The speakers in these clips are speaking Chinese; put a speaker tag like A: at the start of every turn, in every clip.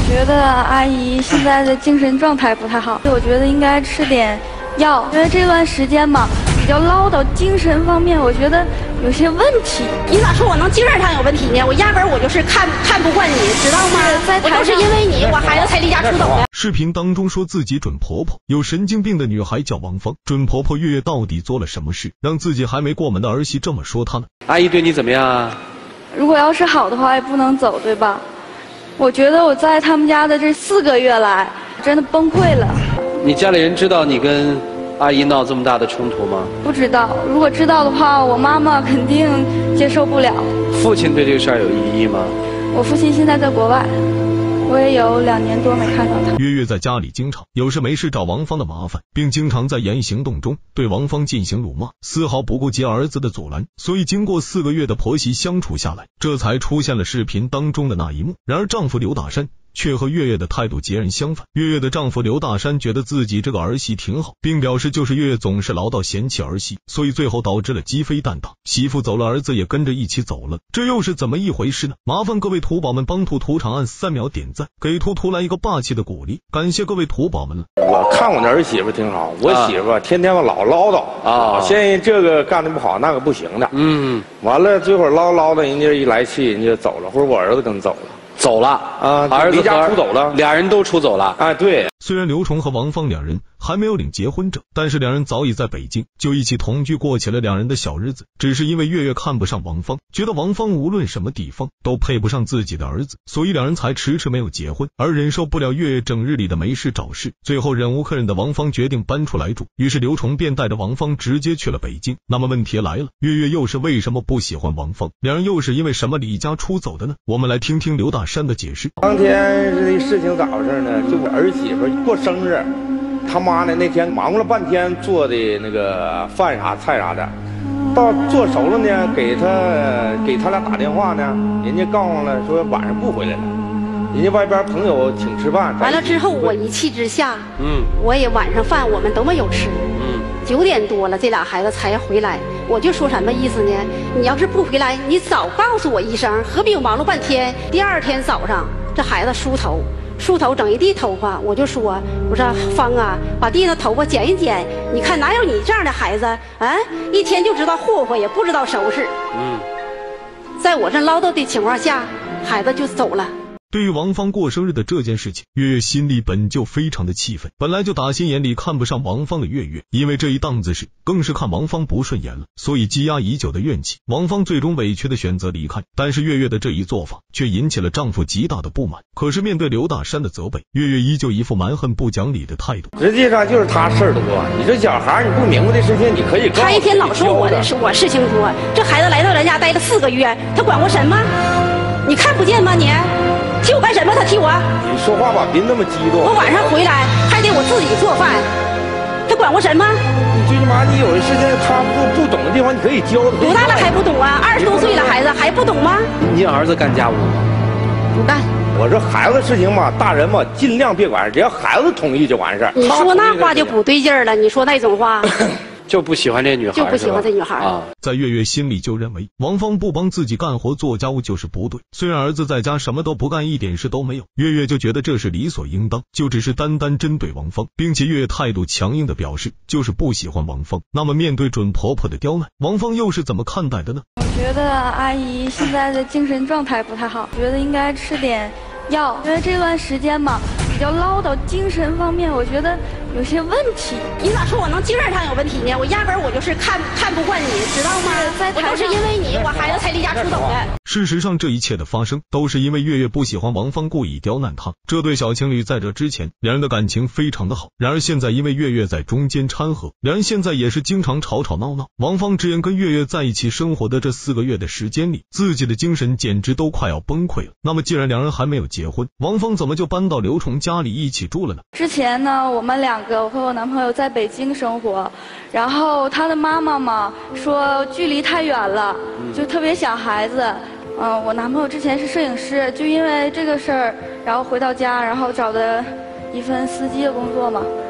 A: 觉得阿姨现在的精神状态不太好，我觉得应该吃点药，因为这段时间嘛比较唠叨，精神方面我觉得有些问题。
B: 你咋说我能精神上有问题呢？我压根我就是看不惯你，知道吗？我都是因为你，我孩子才离家出走的。
C: 视频当中说自己准婆婆，有神经病的女孩叫王芳，准婆婆月月到底做了什么事，让自己还没过门的儿媳这么说她呢？
D: 阿姨对你怎么样啊？
A: 如果要是好的话，也不能走，对吧？我觉得我在他们家的这4个月来，真的崩溃了。
D: 你家里人知道你跟阿姨闹这么大的冲突吗？
A: 不知道，如果知道的话，我妈妈肯定接受不了。
D: 父亲对这个事儿有异议吗？
A: 我父亲现在在国外，我也有2年多没看到他。
C: 月月在家里经常有事没事找王芳的麻烦，并经常在言语行动中对王芳进行辱骂，丝毫不顾及儿子的阻拦。所以经过4个月的婆媳相处下来，这才出现了视频当中的那一幕。然而丈夫刘大山却和月月的态度截然相反。月月的丈夫刘大山觉得自己这个儿媳挺好，并表示就是月月总是唠叨嫌弃儿媳，所以最后导致了鸡飞蛋打，媳妇走了，儿子也跟着一起走了，这又是怎么一回事呢？麻烦各位土宝们帮土长按3秒点赞，给图来一个霸气的鼓励，感谢各位土宝们了。
E: 我看我那儿媳妇挺好，我媳妇天天老唠叨啊，现在这个干的不好，那个不行的，完了这会儿唠叨，人家一来气人家走了，或者我儿子跟走了。
D: 走了啊，儿子
E: 离家出走了，
D: 俩人都出走了。
E: 哎，对。
C: 虽然刘崇和王芳两人还没有领结婚证，但是两人早已在北京就一起同居，过起了两人的小日子。只是因为月月看不上王芳，觉得王芳无论什么地方都配不上自己的儿子，所以两人才迟迟没有结婚。而忍受不了月月整日里的没事找事，最后忍无可忍的王芳决定搬出来住，于是刘崇便带着王芳直接去了北京。那么问题来了，月月又是为什么不喜欢王芳？两人又是因为什么离家出走的呢？我们来听听刘大山的解释。
E: 当天这事情咋回事呢？就我儿媳妇过生日，他妈呢那天忙活了半天做的那个饭啥菜啥的，到做熟了呢，给他俩打电话呢，人家告诉了说晚上不回来了，人家外边朋友请吃饭。
B: 完了之后我一气之下，我也晚上饭我们都没有吃，9点多了这俩孩子才回来，我就说什么意思呢？你要是不回来，你早告诉我一声，何必我忙碌半天？第2天早上这孩子梳头整一地头发，我就说，我说芳啊，把地上的头发剪一剪，你看哪有你这样的孩子啊？一天就知道霍霍，也不知道收拾。在我这唠叨的情况下，孩子就走了。
C: 对于王芳过生日的这件事情，月月心里本就非常的气愤，本来就打心眼里看不上王芳的月月，因为这一档子事更是看王芳不顺眼了，所以积压已久的怨气，王芳最终委屈的选择离开。但是月月的这一做法却引起了丈夫极大的不满。可是面对刘大山的责备，月月依旧一副蛮横不讲理的态度。
E: 实际上就是他事儿多，你这小孩你不明白的事情，你可以告诉
B: 他一天老说我事情多，这孩子来到人家待了4个月，他管我什么？你看不见吗你？替我干什么？他替我？
E: 你说话吧，别那么激动。
B: 我晚上回来还得我自己做饭，他管我什么？
E: 你最起码你有的事情他不懂的地方，你可以教他。
B: 多大了还不懂啊？20多岁了孩子还不懂吗？
D: 你儿子干家务吗？
B: 不干。
E: 我说孩子事情嘛，大人嘛尽量别管，只要孩子同意就完事儿。
B: 你说那话就不对劲儿了，你说那种话。
D: 就不喜欢这女孩，
B: 就不喜欢这女孩
D: 啊！
C: 在月月心里就认为王芳不帮自己干活做家务就是不对，虽然儿子在家什么都不干，一点事都没有，月月就觉得这是理所应当，就只是单针对王芳，并且月月态度强硬的表示就是不喜欢王芳。那么面对准婆婆的刁难，王芳又是怎么看待的呢？
A: 我觉得阿姨现在的精神状态不太好，觉得应该吃点药，因为这段时间嘛比较唠叨，精神方面我觉得有些问题。
B: 你咋说我能精神上有问题呢？我压根我就是看不惯你，知道吗？我都是因为你，我孩子才离家出走的。
C: 事实上这一切的发生都是因为月月不喜欢王芳，故意刁难她。这对小情侣在这之前两人的感情非常的好，然而现在因为月月在中间掺和，两人现在也是经常吵闹。王芳直言跟月月在一起生活的这4个月的时间里，自己的精神简直都快要崩溃了。那么既然两人还没有结婚，王芳怎么就搬到刘崇家里一起住了呢？
A: 之前呢我们2个，我和我男朋友在北京生活，然后他的妈妈嘛说距离太远了，就特别想孩子。我男朋友之前是摄影师，就因为这个事儿，然后回到家，然后找的一份司机的工作嘛，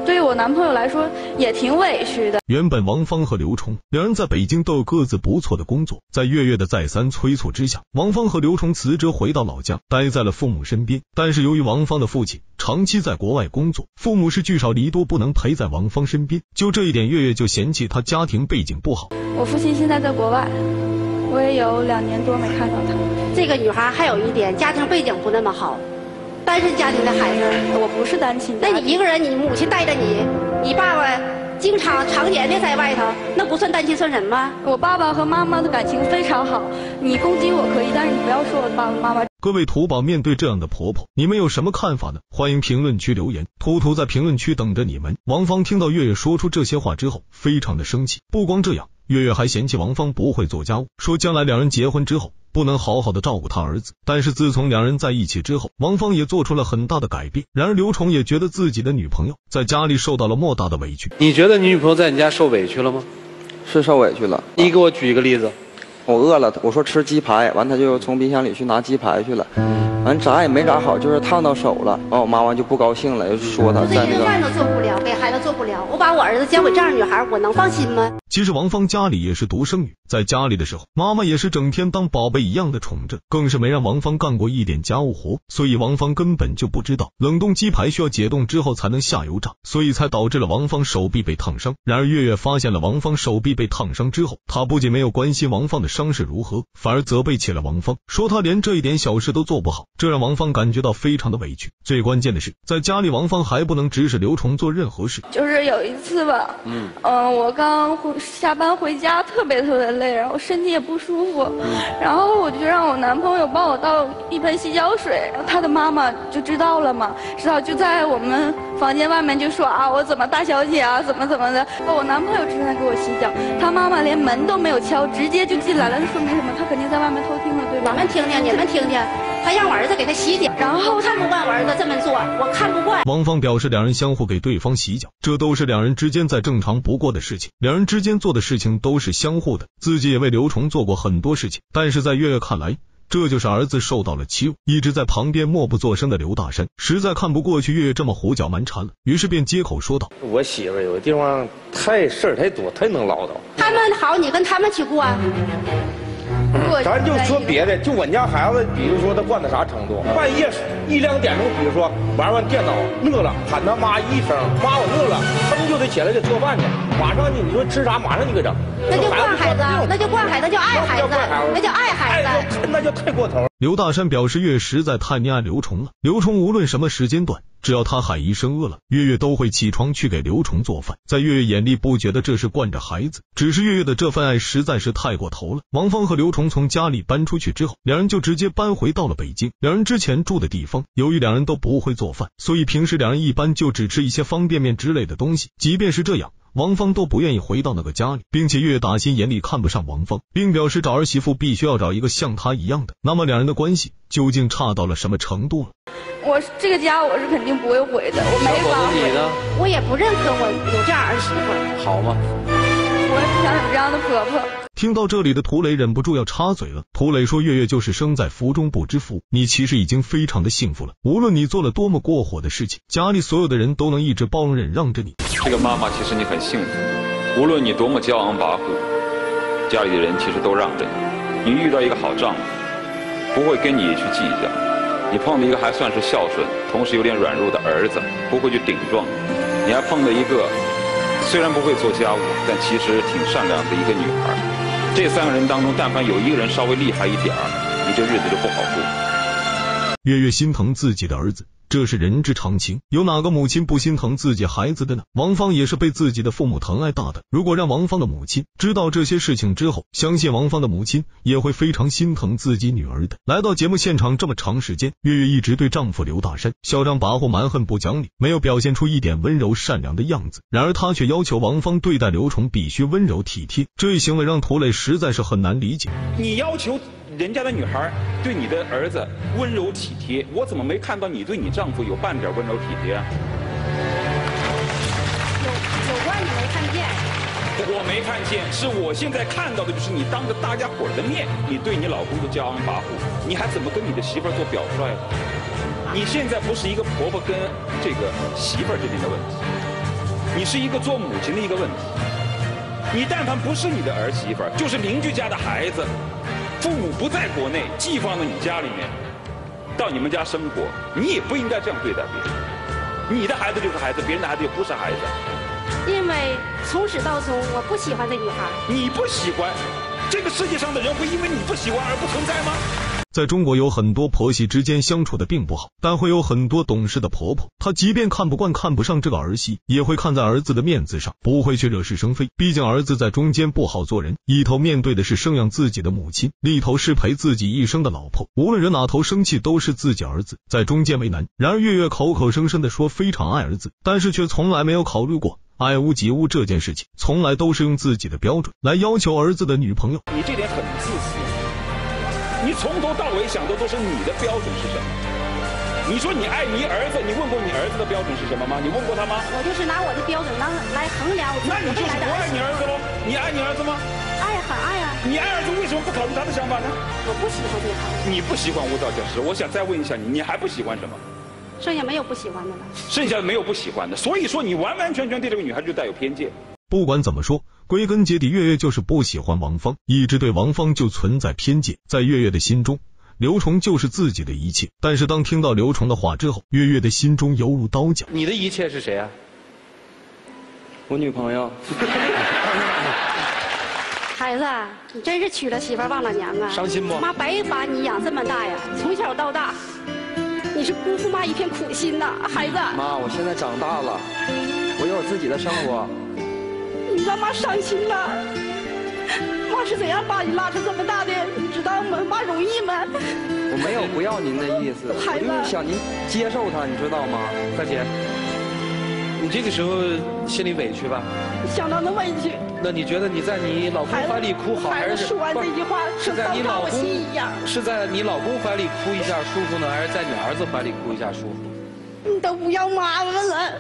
A: 对于我男朋友来说也挺委屈的。
C: 原本王芳和刘崇两人在北京都有各自不错的工作，在月月的再三催促之下，王芳和刘崇辞职回到老家，待在了父母身边。但是由于王芳的父亲长期在国外工作，父母是聚少离多，不能陪在王芳身边，就这一点月月就嫌弃他家庭背景不好。
A: 我父亲现在在国外，我也有2年多没看到他。
B: 这个女孩还有一点家庭背景不那么好，单身家庭的孩子。
A: 我不是单亲，
B: 那你一个人，你母亲带着你，你爸爸经常年的在外头，那不算单亲算什么？
A: 我爸爸和妈妈的感情非常好，你攻击我可以，但是你不要说我爸爸妈妈。
C: 各位土宝，面对这样的婆婆，你们有什么看法呢？欢迎评论区留言，图图在评论区等着你们。王芳听到月月说出这些话之后，非常的生气。不光这样，月月还嫌弃王芳不会做家务，说将来两人结婚之后不能好好的照顾他儿子。但是自从两人在一起之后，王芳也做出了很大的改变。然而刘崇也觉得自己的女朋友在家里受到了莫大的委屈。
D: 你觉得你女朋友在你家受委屈了吗？
F: 是受委屈了。
D: 你给我举一个例子。
F: 我饿了，我说吃鸡排，完他就从冰箱里去拿鸡排去了，完炸也没炸好，就是烫到手了。完我妈妈就不高兴了，就说他在那个
B: 饭都做不了，给孩子做不了，我把我儿子交给这样的女孩，我能放心吗？
C: 其实王芳家里也是独生女，在家里的时候，妈妈也是整天当宝贝一样的宠着，更是没让王芳干过一点家务活，所以王芳根本就不知道冷冻鸡排需要解冻之后才能下油炸，所以才导致了王芳手臂被烫伤。然而月月发现了王芳手臂被烫伤之后，她不仅没有关心王芳的伤势如何，反而责备起了王芳，说她连这一点小事都做不好，这让王芳感觉到非常的委屈。最关键的是，在家里王芳还不能指使刘崇做任何事。
A: 就是有一次吧，我刚下班回家特别累，然后身体也不舒服，然后我就让我男朋友帮我倒一盆洗脚水，他的妈妈就知道了嘛，知道就在我们房间外面就说啊，我怎么大小姐啊，怎么的。我男朋友正在给我洗脚，他妈妈连门都没有敲，直接就进来了，那说明什么？他肯定在外面偷听了，对吧？
B: 我们听听，你们听听，他让我儿子给他洗脚，然后我看不惯我儿子这么做，我看不惯。
C: 王芳表示两人相互给对方洗脚，这都是两人之间再正常不过的事情，两人之间做的事情都是相互的，自己也为刘崇做过很多事情，但是在月月看来，这就是儿子受到了欺辱。一直在旁边默不作声的刘大山实在看不过去月月这么胡搅蛮缠了，于是便接口说道：
E: 我媳妇有的地方事儿太多，太能唠叨。
B: 他们好，你跟他们去过。
E: 咱就说别的，就我家孩子，比如说他惯到啥程度，半夜1、2点钟，比如说玩完电脑饿了，喊他妈一声，妈我饿了，噌就得起来给做饭去，马上你说吃啥，马上就给整。
B: 那就惯孩子，那就惯孩子，叫爱孩子，那叫爱孩子，
E: 那就太过头。
C: 刘大山表示月月实在太溺爱刘崇了，刘崇无论什么时间段，只要他喊一声饿了，月月都会起床去给刘崇做饭。在月月眼里不觉得这是惯着孩子，只是月月的这份爱实在是太过头了。王芳和刘崇从家里搬出去之后，两人就直接搬回到了北京。两人之前住的地方，由于两人都不会做饭，所以平时两人一般就只吃一些方便面之类的东西。即便是这样，王芳都不愿意回到那个家里，并且月月打心眼里看不上王芳，并表示找儿媳妇必须要找一个像她一样的。那么两人的关系究竟差到了什么程度了？
A: 我这个家我是肯定不会回的，我没法回。
D: 你呢？
B: 我也不认可我有这样儿媳妇。
D: 好吗？
A: 我也不想有这样的婆婆。
C: 听到这里的涂磊忍不住要插嘴了。涂磊说月月就是生在福中不知福，你其实已经非常的幸福了，无论你做了多么过火的事情，家里所有的人都能一直包容忍让着你。
G: 这个妈妈其实你很幸福，无论你多么骄昂跋扈，家里的人其实都让着你。你遇到一个好丈夫，不会跟你去计较，你碰到一个还算是孝顺同时有点软弱的儿子，不会去顶撞你，还碰到一个虽然不会做家务，但其实挺善良的一个女孩。这3个人当中，但凡有一个人稍微厉害一点你这日子就不好过。
C: 月月心疼自己的儿子，这是人之常情，有哪个母亲不心疼自己孩子的呢？王芳也是被自己的父母疼爱大的，如果让王芳的母亲知道这些事情之后，相信王芳的母亲也会非常心疼自己女儿的。来到节目现场这么长时间，月月一直对丈夫刘大山嚣张跋扈蛮横不讲理，没有表现出一点温柔善良的样子，然而她却要求王芳对待刘崇必须温柔体贴，这一行为让涂磊实在是很难理解。
G: 你要求人家的女孩对你的儿子温柔体贴，我怎么没看到你对你丈夫有半点温柔体贴啊？
B: 有关你没看见？
G: 我没看见，是我现在看到的，就是你当着大家伙的面，你对你老公的骄昂跋扈，你还怎么跟你的媳妇儿做表率啊？你现在不是一个婆婆跟这个媳妇儿之间的问题， 你是一个做母亲的一个问题。你但凡不是你的儿媳妇儿，就是邻居家的孩子，父母不在国内，寄放到你家里面，到你们家生活，你也不应该这样对待别人。你的孩子就是孩子，别人的孩子就不是孩子。
B: 因为从始到终我不喜欢这女孩。
G: 你不喜欢，这个世界上的人会因为你不喜欢而不存在吗？
C: 在中国有很多婆媳之间相处的并不好，但会有很多懂事的婆婆，她即便看不惯看不上这个儿媳，也会看在儿子的面子上，不会去惹是生非。毕竟儿子在中间不好做人，一头面对的是生养自己的母亲，另一头是陪自己一生的老婆，无论惹哪头生气都是自己儿子，在中间为难。然而月月口口声声的说非常爱儿子，但是却从来没有考虑过爱屋及乌这件事情，从来都是用自己的标准来要求儿子的女朋友。
G: 你这点很自私，你从头到尾想的都是你的标准是什么？你说你爱你儿子，你问过你儿子的标准是什么吗？你问过他吗？
B: 我就是拿我的标准来衡量我自己。
G: 那你就是不爱你儿子喽？你爱你儿子吗？
B: 爱很爱啊。
G: 你爱儿子为什么不考虑他的想法呢？
B: 我不喜欢这个孩子。
G: 你不喜欢无照教师，我想再问一下你，你还不喜欢什么？
B: 剩下没有不喜欢的了。
G: 剩下没有不喜欢的，所以说你完完全全对这个女孩就带有偏见。
C: 不管怎么说，归根结底月月就是不喜欢王芳，一直对王芳就存在偏见。在月月的心中，刘崇就是自己的一切，但是当听到刘崇的话之后，月月的心中犹如刀绞。
D: 你的一切是谁啊？
F: 我女朋友。
B: 孩子，你真是娶了媳妇忘了娘啊！
D: 伤心不？
B: 妈白把你养这么大呀，从小到大，你是辜负妈一片苦心呐，孩子。
F: 妈，我现在长大了，我有自己的生活。
B: 你让妈伤心了。妈是怎样把你拉扯这么大的，你知道吗？妈容易吗？
F: 我没有不要您的意思，我就是想您接受他，你知道吗？
D: 大姐，你这个时候心里委屈吧？
B: 相当的委屈。
D: 那你觉得你在你老公怀里哭好，还是
B: 说完这句话
D: 是在你老公
B: 是
D: 在你老公怀里哭一下舒服呢，还是在你儿子怀里哭一下舒服？
B: 你都不要妈妈了。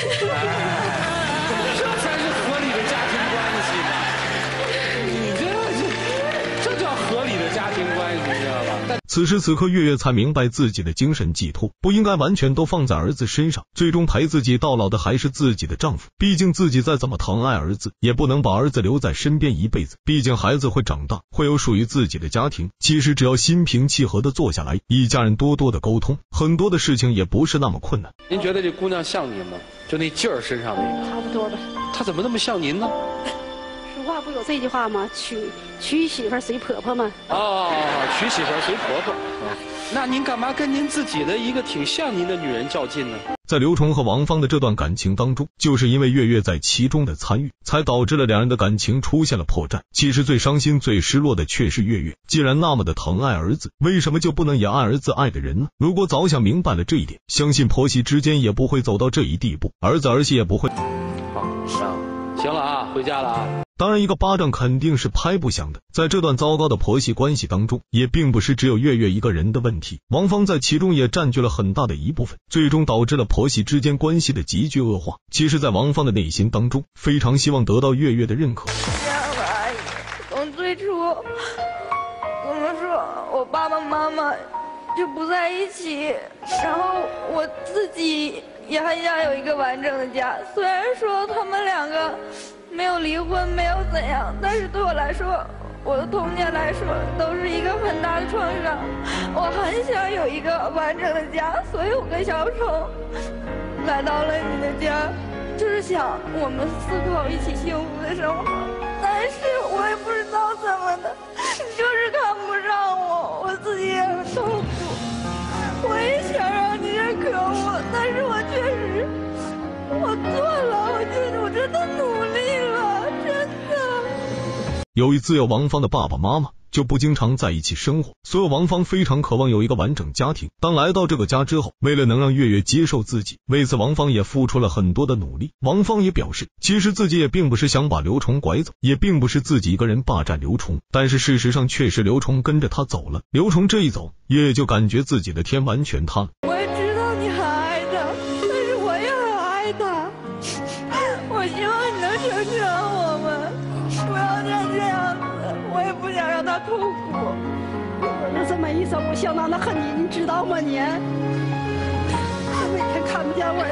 D: 这才是合理的家庭关系吧？你这叫合理的家庭关系，你知道吧？
C: 此时此刻，月月才明白自己的精神寄托不应该完全都放在儿子身上，最终陪自己到老的还是自己的丈夫。毕竟自己再怎么疼爱儿子，也不能把儿子留在身边一辈子。毕竟孩子会长大，会有属于自己的家庭。其实只要心平气和的坐下来，一家人多多的沟通，很多的事情也不是那么困难。
D: 您觉得这姑娘像您吗？就那劲儿身上那个？
B: 差不多吧。
D: 她怎么那么像您呢？
B: 俗话不有这句话吗？娶媳妇随婆婆吗？
D: 哦，娶媳妇随婆婆。那您干嘛跟您自己的一个挺像您的女人较劲呢？
C: 在刘崇和王芳的这段感情当中，就是因为月月在其中的参与，才导致了两人的感情出现了破绽。其实最伤心最失落的却是月月，既然那么的疼爱儿子，为什么就不能也爱儿子爱的人呢？如果早想明白了这一点，相信婆媳之间也不会走到这一地步，儿子儿媳也不会。
D: 好，行了啊，回家了啊。
C: 当然一个巴掌肯定是拍不响的，在这段糟糕的婆媳关系当中，也并不是只有月月一个人的问题，王芳在其中也占据了很大的一部分，最终导致了婆媳之间关系的急剧恶化。其实在王芳的内心当中，非常希望得到月月的认可。
A: 这样的阿姨，从最初怎么说，我爸爸妈妈就不在一起，然后我自己也很想有一个完整的家。虽然说他们两个没有离婚，没有怎样，但是对我来说，我的童年来说都是一个很大的创伤。我很想有一个完整的家，所以我跟小丑来到了你的家，就是想我们4口一起幸福的生活。但是我也不知道怎么的，就是看不上我，我自己也很痛苦。我也想让你认可我，但是我确实我做了，我真的努力了，真的。
C: 由于自幼王芳的爸爸妈妈就不经常在一起生活，所以王芳非常渴望有一个完整家庭。当来到这个家之后，为了能让月月接受自己，为此王芳也付出了很多的努力。王芳也表示，其实自己也并不是想把刘崇拐走，也并不是自己一个人霸占刘崇，但是事实上确实刘崇跟着他走了。刘崇这一走，月月就感觉自己的天完全塌了。
A: 我也知道你很爱他，但是我也很爱他。我希望你能成全我们，不要再这样子，我也不想让他痛苦。
B: 我这么一走，我相当的恨你，你知道吗？你每天看不见我儿子，你知道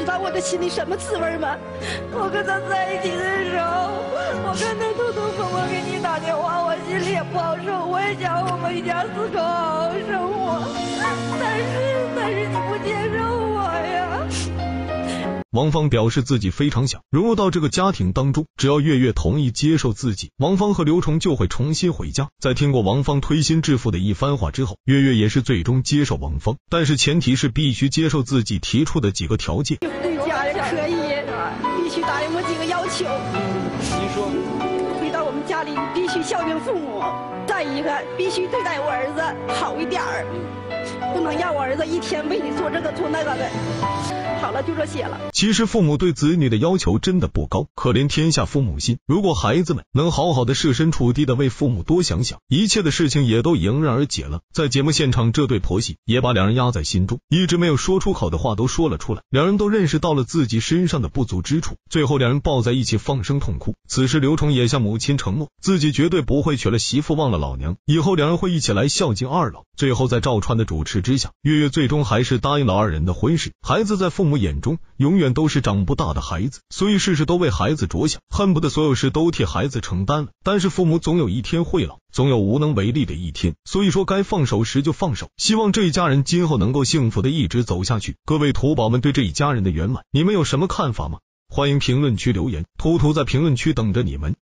B: 道我的心里什么滋味吗？
A: 我跟他在一起的时候，我看他偷偷摸摸给你打电话，我心里也不好受，我也想我们一家4口好好生活，但是你不接受我呀。
C: 王芳表示自己非常想融入到这个家庭当中，只要月月同意接受自己，王芳和刘崇就会重新回家。在听过王芳推心置腹的一番话之后，月月也是最终接受王芳，但是前提是必须接受自己提出的几个条件。
B: 对家人可以，必须答应我几个要求。
D: 您说，
B: 回到我们家里必须孝敬父母，再一个必须对待我儿子好一点儿，不能让我儿子一天为你做这个做那个的。好了，就这些了。
C: 其实父母对子女的要求真的不高，可怜天下父母心。如果孩子们能好好的设身处地的为父母多想想，一切的事情也都迎刃而解了。在节目现场，这对婆媳也把两人压在心中，一直没有说出口的话都说了出来，两人都认识到了自己身上的不足之处，最后两人抱在一起放声痛哭。此时刘崇也向母亲承诺，自己绝对不会娶了媳妇忘了老娘，以后两人会一起来孝敬二老。最后在赵川的主持之下，月月最终还是答应了二人的婚事。孩子在父母眼中永远都是长不大的孩子，所以事事都为孩子着想，恨不得所有事都替孩子承担了。但是父母总有一天会老，总有无能为力的一天，所以说该放手时就放手。希望这一家人今后能够幸福的一直走下去。各位土宝们对这一家人的圆满，你们有什么看法吗？欢迎评论区留言，图图在评论区等着你们。